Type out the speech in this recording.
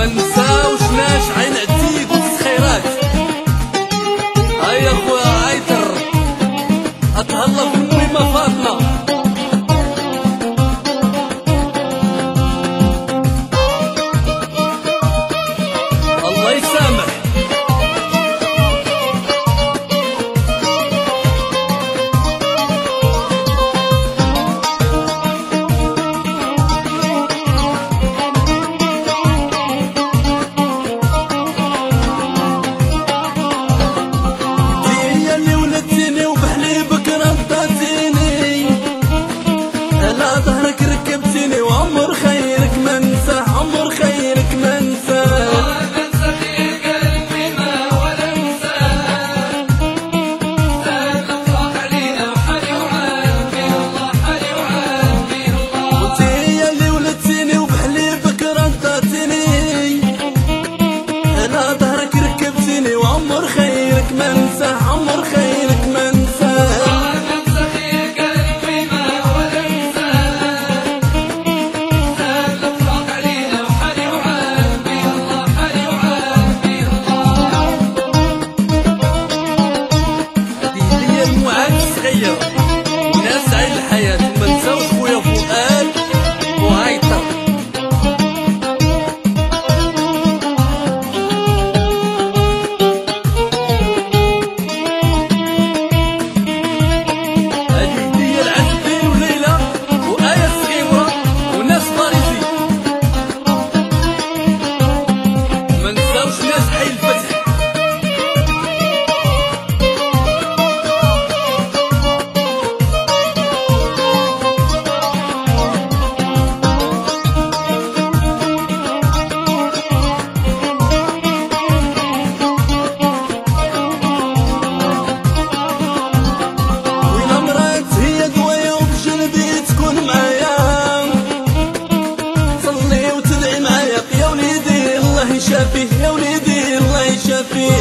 نساوش ناش عين عتيق وتسخيرات. هيا خويا عيطر اتهلا في الميمة فاطمة. الله يسامح. وعمر خيرك ما ننسى، عمر خيرك ما ننسى. ننسى خير قلبي ما ولا ننسى. زاد الافراح علينا وحالي وعالمي الله، حالي وعالمي الله. وانت هي اللي ولدتيني وبحليبك رداتيني. انا ظهرك ركبتيني وعمر خيرك ما ننسى، عمر خيرك ما ننسى. وناس عين الحياة وما نساوش خويا فؤاد وعيطر. هذه هدية لعزبين وليلى وآية الصغيرة وناس باريسي. ما نساوش ناس حي الفتح. شافيه يا وليدي الله يشافيه.